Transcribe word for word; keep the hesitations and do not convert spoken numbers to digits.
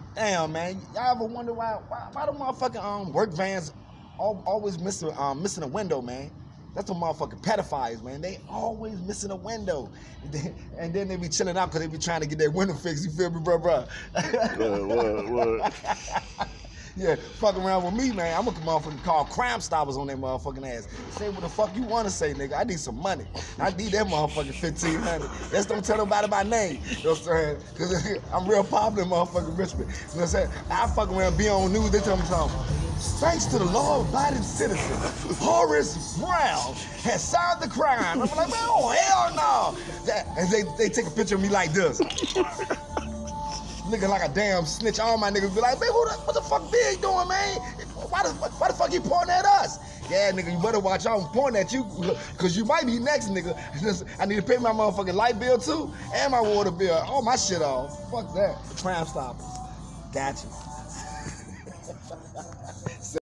Damn, man. Y'all ever wonder why why, why the motherfucking um work vans al- always missing um missing a window, man? That's what motherfucking pedophiles, man. They always missing a window, and then, and then they be chilling out because they be trying to get their window fixed. You feel me, bro, bro? What, what, what? Yeah, fuck around with me, man. I'm gonna motherfucking call Crime Stoppers on that motherfucking ass. Say what the fuck you wanna say, nigga. I need some money. I need that motherfucking fifteen hundred. Just don't tell nobody my name. You know what I'm saying? Cause I'm real popular in motherfucking Richmond. You know what I'm saying? I fuck around, be on news, they tell me something. Thanks to the law-abiding citizen, Horace Brown has solved the crime. I'm like, man, oh hell no. That, and they, they take a picture of me like this. Looking like a damn snitch. All my niggas be like, man, who the, what the fuck Big doing, man? Why the, why the fuck you pointing at us? Yeah, nigga, you better watch out. I'm pointing at you, because you might be next, nigga. I need to pay my motherfucking light bill, too, and my water bill. All my shit off. Fuck that. Crime Stoppers. Got you.